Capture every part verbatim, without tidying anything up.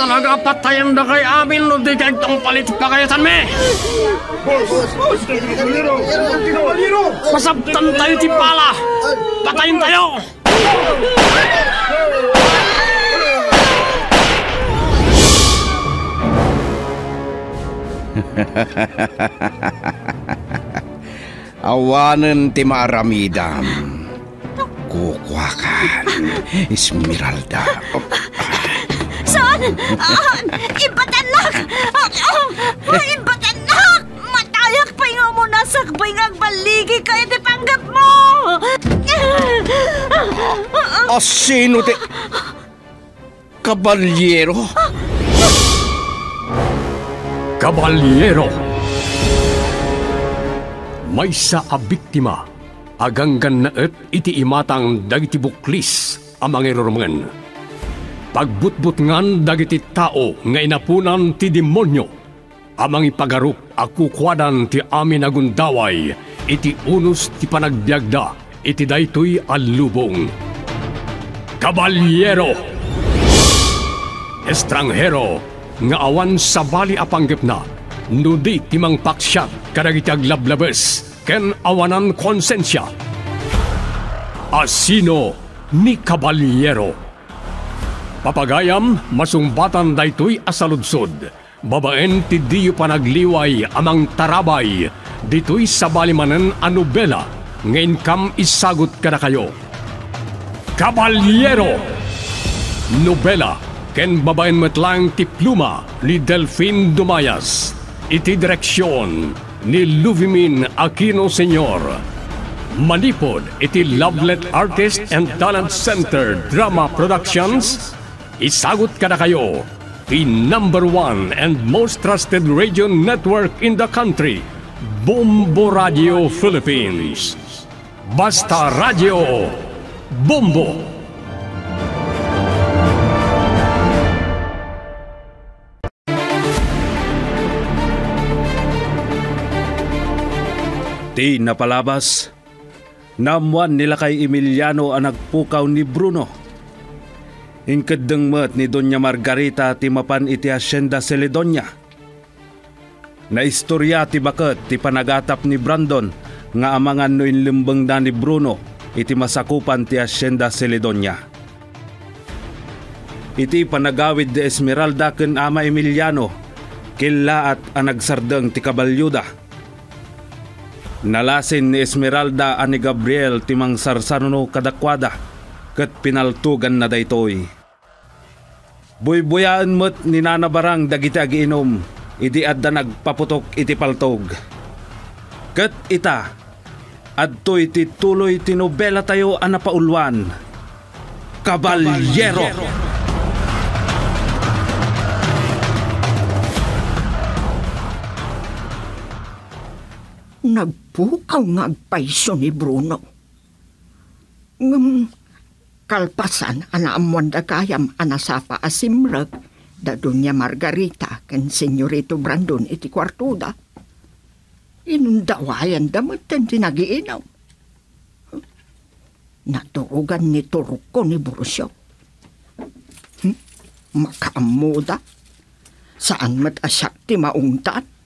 talaga patayan na kay amin no di kay itong palit pakayasan me. Masabtan tayo ti pala. Patayin tayo. Awanan ti maaramidam. Kukwakan, Esmeralda. Saan? Ah, ibatanak! Ah, ibatanak! Matayak pa nga mo nasakbay nga baligi kayo di panggap mo! O sino ti... Kabalyero? Kabalyero! May sa abiktima, aganggan na et iti imatang dagiti buklis amang irurungan. Pagbutbut ngan dagiti tao nga inapunan ti demonyo, amang ipagarup akukwadan ti amin agundaway, iti unos ti panagbiagda, iti daytoy alubong. Kabalyero! Estranghero, nga awan sa bali apanggip na, nudi timang paksyat kadagiti aglablabes ken awanan konsensya. Asino ni Kabalyero. Papagayam masumbatan daytoy asaludsod. Babaen ti diyo panagliway amang tarabay ditoy sa balimanen a nobela ngayon kam isagot kada kayo. Kabalyero! Nobela ken babaen metlang ti pluma ni Delphine Dumayas. Iti direksyon ni Luvimin Aquino Senior. Manipod iti Lovelet Artist and Talent Center Drama Productions. Isagot kada kayo, the number one and most trusted radio network in the country, Bombo Radio Philippines. Basta Radio Bombo. Di napalabas, namuan nila kay Emiliano ang nagpukaw ni Bruno. Inkadeng mat ni Doña Margarita ti mapan iti Hacienda Celedonia. Naistorya ti baket ti panagatap ni Brandon nga amangan no inlimbang na ni Bruno iti masakupan ti Hacienda Celedonia. Iti panagawid de Esmeralda ken ama Emiliano kila at anagsardeng ti Kabalyuda. Nalasin ni Esmeralda ani Gabriel timang sarsanuno kadakwada ket pinaltugan na daytoy. Buy-buyaan met ni Nana Barang dagiti agiinom, idi adda nagpaputok iti paltog. Ket ita, adtoy ti tuloy ti nobela tayo a napaulwan. Kabalyero! Nagpukaw nga agpaiso ni Bruno. Ngam, kalpasan anaamuan da kayam anasapa asimrag da Doña Margarita ken Senyorito Brandon iti kwartuda. Inundawayan damatan tinagiinaw. Naturugan ni Turuko ni Burusyo. Hmm? Makaamuda? Saan mat asyak ti maungtan?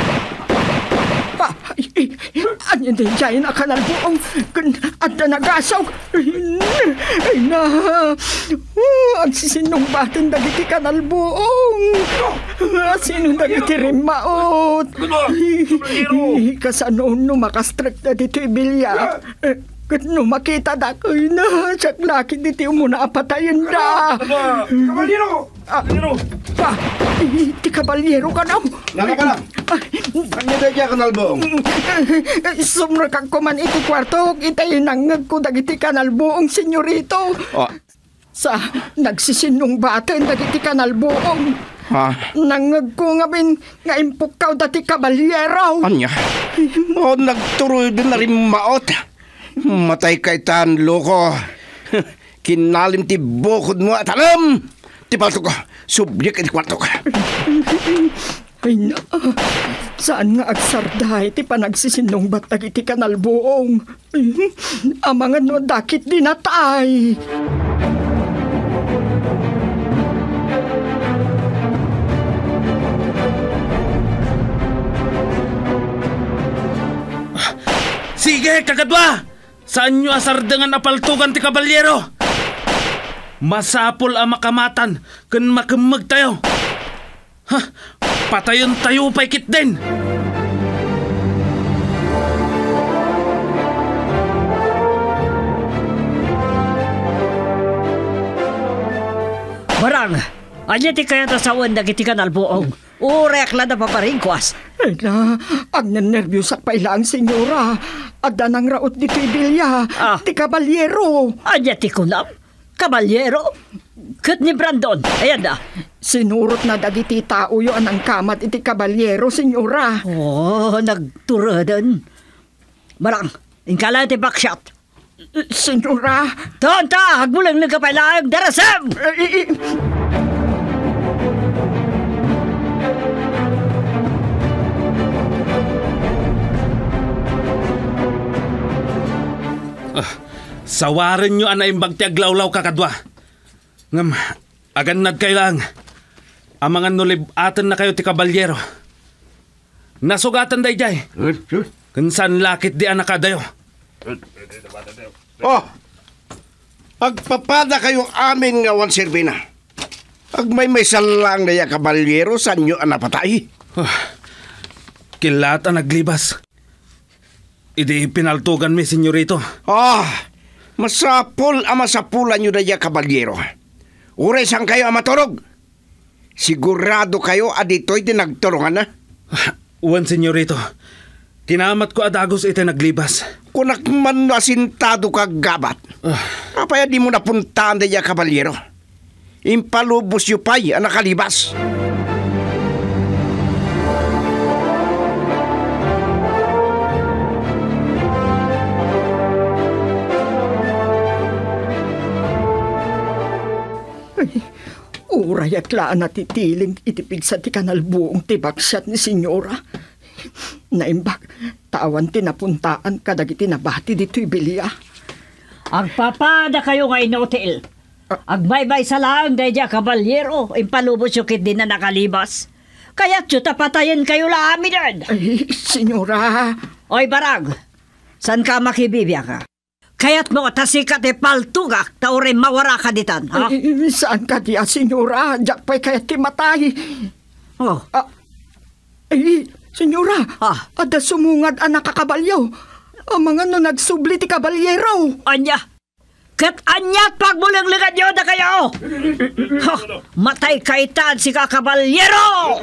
Ay, ay, anyan din dyan na kanal buong at na nagasaw. Ay na, ang sisinong batan dagiti kanal buong. Sinong dagiti rimaot. Kasanoon no makastrek na dito ibilya. Kat no makita da ko na, siyak laki dito muna apatayin da. Kabalyero! Kabalyero! Pa, iti kabalyero ka na. Lama ka lang. Ano da dyan kanalbuong? Sumra kang kuman iti kwarto, itay nangag ko dagiti kanalbuong, senyorito. Oh. Sa nagsisinong batan dagiti kanalbuong. Ha? Nangag ko nga bin, nga impukaw dati kabalyero. Anya? O nagturoy din na rin maot. Matay kay tan, loko. Kinalim ti bukod mo at alam. Ti palto ko, subjek iti kwarto ko. Ay na, saan nga agsarday ti panagsisinong batag iti kanalbuong. Amangan no dakit dinatay. Sige, kakadwa! Saan nyo asardangan apaltugan ti kabalyero? Masapol ang makamatan kun makamag tayo. Ha? Patayon tayo pa ikit din. Barang, anya ti kaya tasawan dagiti kanalbuong. Urek la na paparingkwas. Ay na, ang nanervyusak pa ilang senyora. Adda nang raot di Pibilya, Ah. ti kabalyero. Anya ti kunam? Kabalyero? Kat ni Brandon. Ayan na. Sinurot na dagiti tao yo anang kamat iti kabalyero, senyora. Oh, nagturadan. Barang, ingkala ti baksyat. Senyora, Tonta, hagmulang nagkapailaang darasam! eh, eh, Sawarin nyo ana imbag ti aglawlaw kakadwa. Ngam, agan nad kailang. Amangan nulibatan na kayo ti kabalyero. Nasugatan day jay. Kansan lakit di anak kadayo. Oh, agpapada kayo amin nga wan sirbina. Agmay may salang na ya kabalyero sa nyo ang napatay. Kilata naglibas. Idi pinaltugan mi, senyorito. Ah, masapol ang masapulan nyo na ya kabalyero. Ure sang kayo ang maturog. Sigurado kayo adito'y dinagturungan na. Uwan, senyorito. Kinamat ko adagos iti naglibas. Kunak man asintado ka gabat. Apaya di mo napuntaan na ya kabalyero. Impalubos yu pa'y ang nakalibas. uray at laan na titiling itipig sa ti kanalbuong tibaksat ni senyora. Naimbag, tawan tinapuntaan kadagiti nabati dito'y bilya. Agpapada kayo nga inotel. Agbaybay sa lang day dya kabalyero. Impalubos yung kit din na nakalibas. Kaya't yung tapatayin kayo la amin yan. Ay, senyora. Oy barag, san ka makibibya ka? Kaya't mo tasikat e paltugak taure mawara ka ditan, ha? Ay, saan ka diya, senyora? Diyak pa'y kaya timatay. Oh, Ah, ay, senyora. Ah. Ada sumungad ang nakakabalyaw. Ang mga no nagsubli ti kabalyero. anya. Kat anyat pagmulang ligad yun na kayo! Ha, matay kaitan si kakabalyero!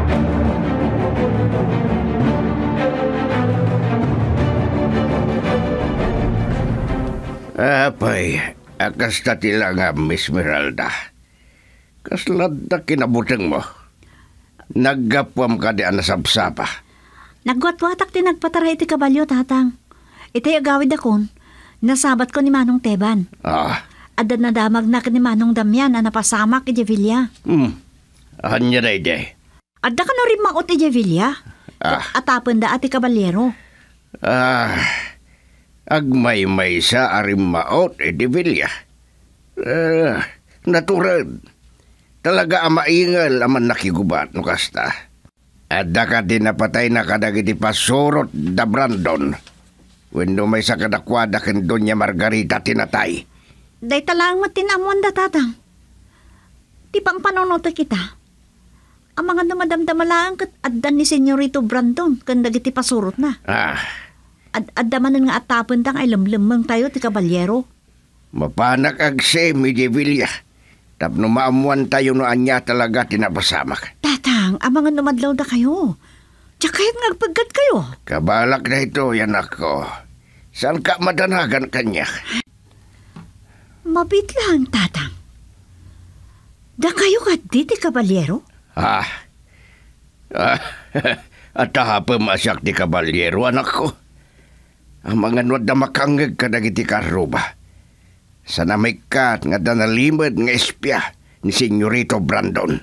Apay, akas na tila nga, Miss Meralda. Kaslad na kinabutang mo. Naggapwam ka di anasapsapa. Nagwatwatak ti nagpataray ti kabalyo, tatang. Itay agawid akon, nasabat ko ni Manong Teban. Ah, Adad na damag na ni Manong Damian na napasamak iti Villa. hmm. Anya na ide. Adda ka na rin maot iti Villa. Ah. Atapon da ati kabalyero. Ah, agmay-may sa arimaot e di Villa. Ah, naturad. Talaga ang maingal aman nakigubat no kasta. Adda ka din napatay na kadagiti pasurot da Brandon. Wendo may sa kadakwada ken Doña Margarita tinatay. Day talang matinamon da, tatang. Di pang panonota kita. Ang mga namadamdamalaan kat addan ni Senyorito Brandon kanda giti pasurot na. Ah, Ad addamanan nga atapon tang ay lemlemang tayo ti kabalyero. mapanak agse mi di Villa. Tapno maamuan tayo no anya talaga tinapasamak. Tatang, ang mga numadlaw da kayo. Tsaka kaya't ngagpagkat kayo. Kabalak na ito, yan ako. Saan ka madanagan kanya? Mabit lang, tatang. Da kayo ka diti kabalyero? Ah, ah at hapam asyak di kabalyero, anak ko. Ang mga nuwad na makangag ka na giti karuba. Sana may kat nga danalimad nga espya ni Senyorito Brandon.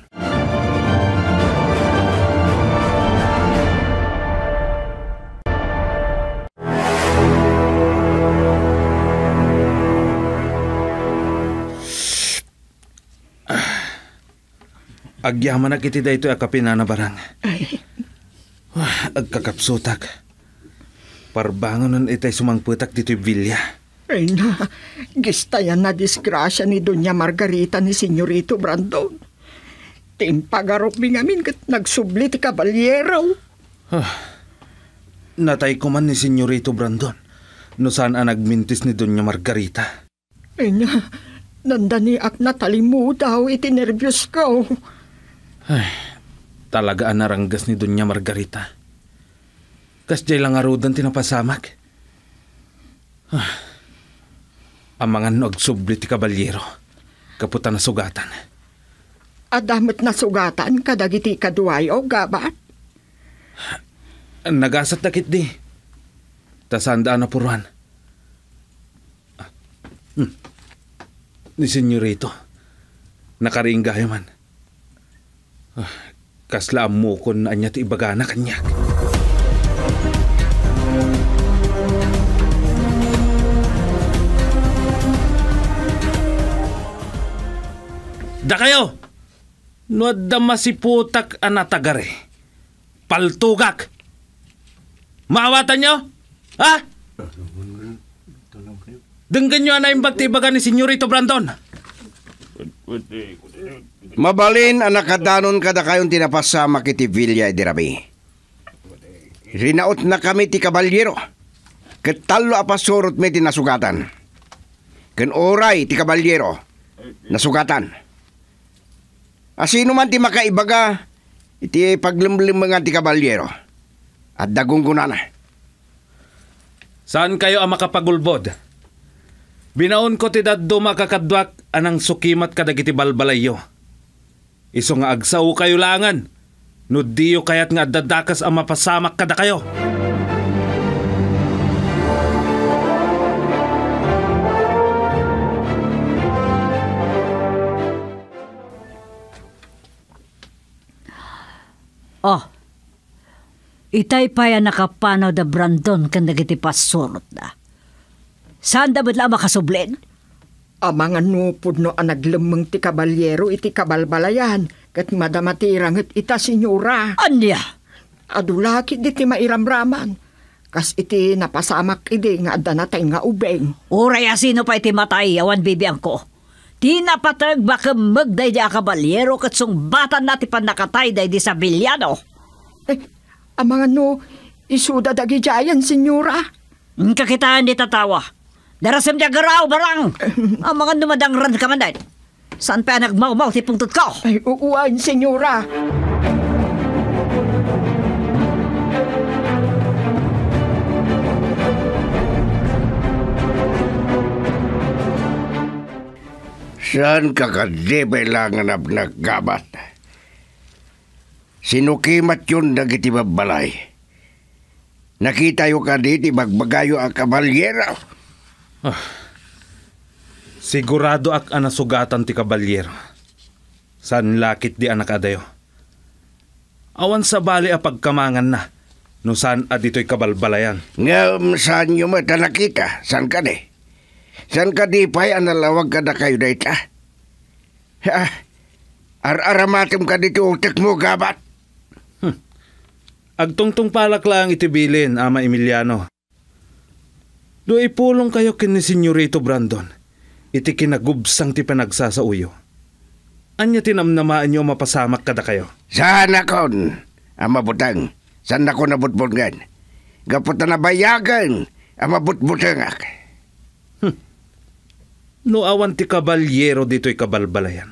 Agyaman na kiti dayto akapina na barang. Agkakapsutak. Parbangon nun itay sumangputak dito'y bilya. Ay na, gistayan na disgrasya ni Doña Margarita ni Senyorito Brandon. Timpagarop mi ngamin kat nagsubli ti kabalyero. Natay ko man ni Senyorito Brandon. No saan ang nagmintis ni Doña Margarita. Ay na, nandani ak natalimu daw iti nervyos ko. Ay, talaga ang naranggas ni Doña Margarita. Kasjay lang arudan tinapasamak. Ah. Amangan no agsubli ti kabalyero. Kaputan na sugatan. Adamot na sugatan kadagiti kaduayo, gabat? Nagasat dakit di. Tasandaan na puruan. Ah, hmm. Ni Senyorito. Nakariinggayo man. Ah, kasla amukon na anya ti ibagana kanyak. Da kayo! No da masiputak anatagare. Paltugak! Maawatan nyo? Ha? Denggan nyo na yung bagtibagan ni Senyorito Brandon. Mabalin anak kadanon kada kayong tinapasama kiti Villa de Rabi. Rinaot na kami ti kabalyero. Ketalo apasurot may tinasugatan. Ken oray ti kabalyero. Nasugatan. Asino man ti makaibaga, iti paglimlim mga ti kabalyero. At dagong kunana. Saan kayo ang makapagulbod? Binaon ko ti daddo makakadwak anang sukimat kadagiti balbalayo. Iso nga agsaw kayo langan. No diyo kayat nga dadakas ang mapasamak kada kayo. Oh, itay pa yan nakapanaw da Brandon kan nagiti pasurot na. Saan dapat lang makasublin? Amangan no pudno ang naglemeng ti kabalyero iti kabalbalayan kat madamatirang it ita senyora. Anya? Adulakit di ti mairamraman. Kas iti napasamak iti nga adanatay nga ubeng. Uray asino pa iti matay awan bibiyang ko. Di napatag baka magday di akabalyero kat sung batan nati pan nakatay day di sa bilyano. Eh, amangan no, isuda dagi jayan, senyora. Kakitaan di tatawa. Darasam di agaraw barang. Ang mga numadangran ka man day. Saan pa nagmaumaw ti pungtot ko? Ay, uuan, senyora. Saan kakadibay lang ang naggabat? Sinukimat yun dagiti babalay. Nakita yung kaditi bagbagayo ang kabalyero. Ah, sigurado ak anasugatan ti kabalyero. San lakit di anak adayo. Awan sa bali a pagkamangan na. No saan adito'y kabalbalayan. Ngam saan yung mata nakita? Saan ka di? Saan ka di pa'y analawag ka na kayo na ita? Ha? Ar-aramatim ka dito utak mo, gabat? Hmm. Agtungtong palak lang itibilin, Ama Emiliano. Do ipulong kayo kin ni Senyorito Brandon. Iti kinagubsang ti panagsasauyo. Anya tinamnamaan nyo mapasamak kada kayo? Saan akon, Ama Butang? Saan ako nabutbungan? Gaputan na bayagan, Ama Butbutangak. Hmm. No awan ti kabalyero dito'y kabalbalayan.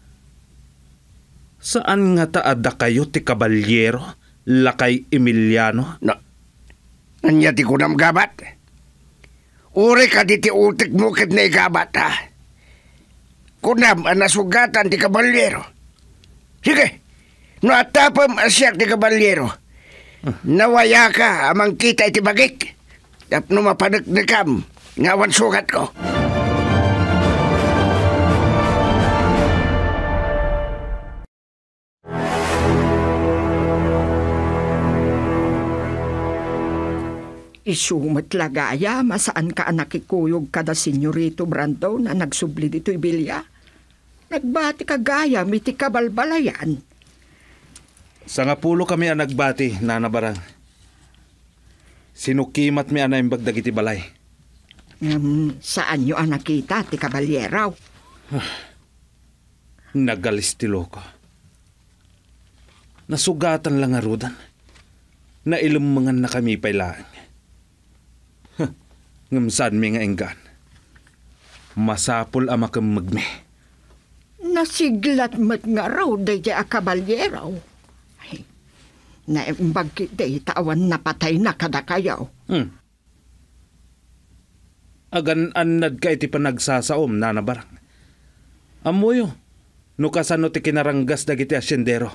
Saan nga taada kayo ti kabalyero, lakay Emiliano? No, anya ti kunam gabat? Uri ka di ti utik mo kat na igabat, ha? Kunam ang nasugatan ti kabalyero. Sige, no atapam asyak ti kabalyero. Nawaya ka amang kita iti bagik. Tapno mapanagnagam, ngawan sugat ko. Isumat lagaya, masaan ka nakikuyog kada Senyorito Brandon na nagsubli dito'y bilya? Nagbati ka gaya, miti kabalbalayan. Sa nga pulo kami ang nagbati, Nana Barang. Sinukimat mi ana imbag dagiti balay. Um, saan nyo ang nakita, ti kabalyeraw? Nagalistilo ko. Nasugatan lang arudan. Nailumangan na kami pailaan. Huh, ngamsan mi nga enggan. Masapol ama kang magme. Nasiglat mat nga raw, day a kabalyeraw. Ay, naimbag kita'y tawan na patay na kada kayaw. Hmm. Agan anad ka iti panagsasaom na nabarang. Amoyo, no kasano ti kinaranggas dagiti asyendero.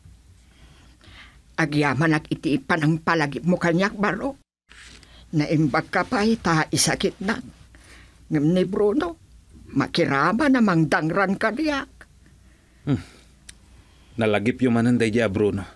Agyaman at iti panang palagi mo kanyak baro. Naimbag ka pa ita isakit na. Ngam ni Bruno, makirama namang dangran ka diyak. Hmm. Nalagip yung mananday di a Bruno.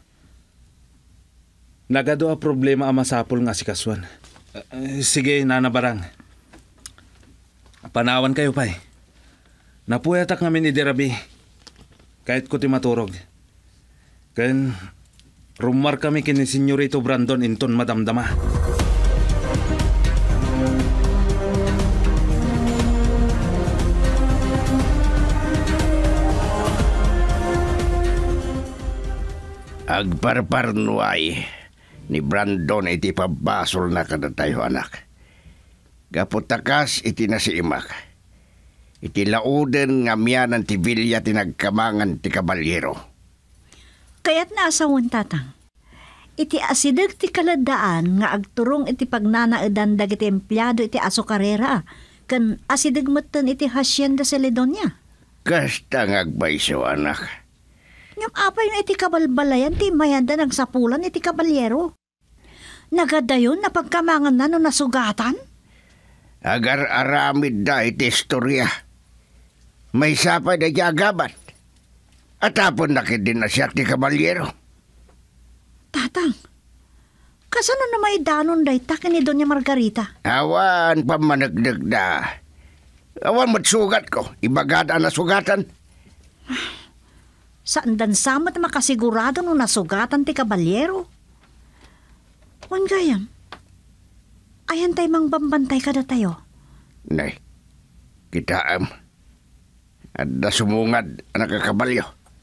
Nagado a problema a masapol nga si Kaswan. Uh, sige, nanabarang. Panawan kayo pa'y. Napuyatak ngamin ni Derabi. Kahit ko ti maturog. Ken, rumar kami kini Senyorito Brandon inton madamdama. Agparparnuay ni Brandon iti pabasol na kada tayo anak. Gaputakas iti nasiimak. Iti lauden nga miyanan ti Villa tinagkamangan ti kabalyero. Kaya't naasawan tatang. Iti asidag ti kaladaan nga agturong iti pagnanaedan dagiti empleyado iti asokarera. Kan asidag matan iti hasyenda sa Ledonia. Kasta nga agbayso anak. Ngam apay nga iti kabalbalayan ti mayanda ng sapulan iti kabalyero. Nagadayon na pagkamangan na no nasugatan? Agar aramid da iti istorya. May sapay da agabat. At tapon nakidin na siya ti kabalyero. Tatang, kasano na may danon da itakin ni Doña Margarita? Awan pamanagdag da. Awan matsugat ko. Ibagada na sugatan. Saan dan samat makasigurado no nasugatan ti kabalyero? Wan gayam. Ayan tayo mang bambantay kada tayo. Nay, kita am. At da sumungad ang nakakabalyo.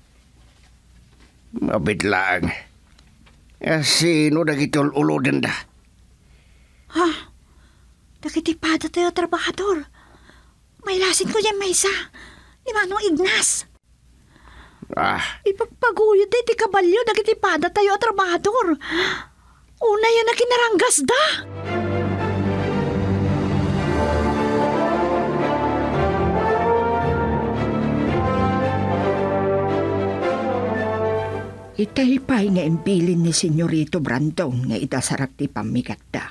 Mabit lang. Eh, sino nagitul ulo din da? Ha? Nakitipada tayo, trabahador. May lasin ko dyan, Maysa. Ni Manong Ignas. Ah, Ipagpaguyod di ti kabalyo, nakitipada tayo, trabahador. Una yan na kinaranggas da. Itay pa'y nga imbilin ni Senyorito Brandon nga idasarak ti pamigat da.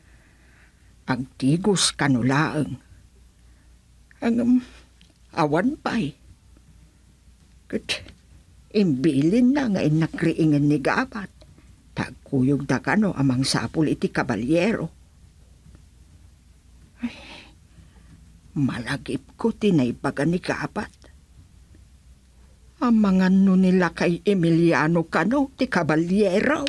Agtigos kanulaang. Ang um, awan pa'y. Kat imbilin na nga inakriingan ni Gabat. Tagkuyog da kano amang sapul iti kabalyero. Ay, malagip ko tinaybagan ni Gabat. Ang mga no nila kay Emiliano Cano, ti kabalyero.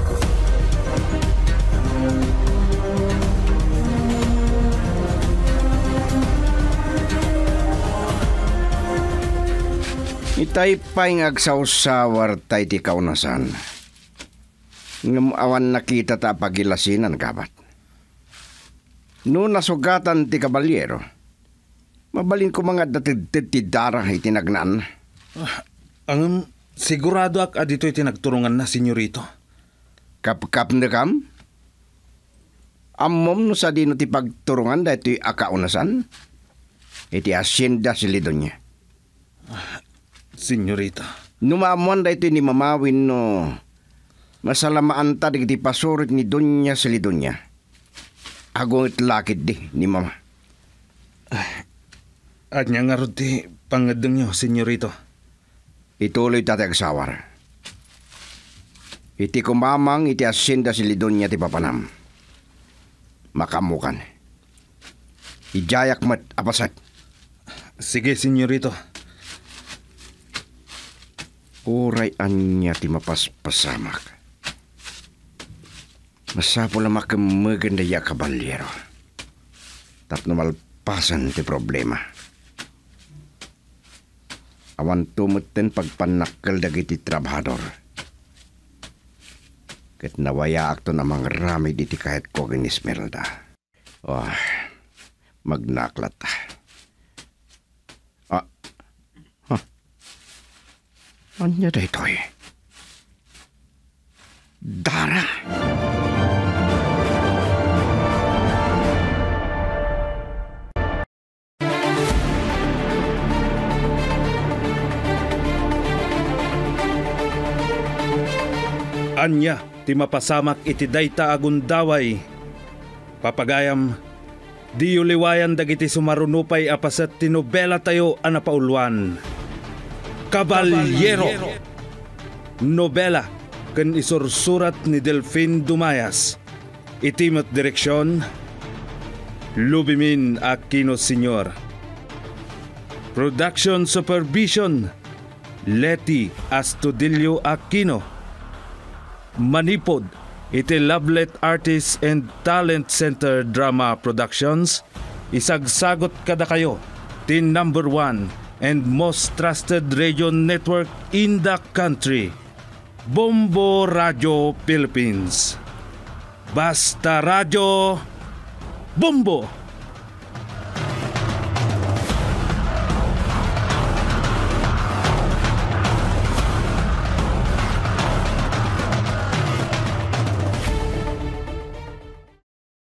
itay pa'y ngagsawsawar tay ti kaunasan. Ngam awan nakita ta pagilasinan kabat. No nasugatan ti kabalyero, mabalin ko mga datid ti darah itinagnan. Ah, ang sigurado ak adito'y tinagturungan na, Senyorito. Kap-kap na kam? Amom no sa dino ti pagturungan da ito'y akaunasan? Iti asyenda si Lidonia. Ah, Senyorito. Numamon da ito'y ni mamawin no masalamaan ta di pasurit ni Doña si Lidonia. Agong itlakid di ni mama. Ah, at niya nga rin ti pangadang niyo, Senyorito. Ituloy tate agsawar. Iti kumamang iti asyenda si Lidonia ti papanam. Makamukan. Ijayak mat apasat. Sige, Senyorito. Uray anya ti mapaspasamak. Masapo lang makamaganda ya kabalyero. Tapno malpasan ti problema. Awan tumutin pagpanakal dagiti trabahador. Ket nawaya akto namang rami diti kahit ko gini Esmeralda. Oh, magnaklat ta. Ah, huh. Anya da ito eh? Dara! Anya, ti mapasamak iti dayta agundaway. Papagayam, di uliwayan dagiti sumarunupay apasat ti nobela tayo anapaulwan. Kabalyero! Nobela ken isursurat ni Delfin Dumayas. Itimat direksyon, Lubimin Aquino Senior. Production Supervision, Leti Astudillo Aquino. Manipod, iti Lovelet Artists and Talent Center Drama Productions, isagsagot kada kayo, the number one and most trusted radio network in the country, Bombo Radio Philippines. Basta Radio Bombo!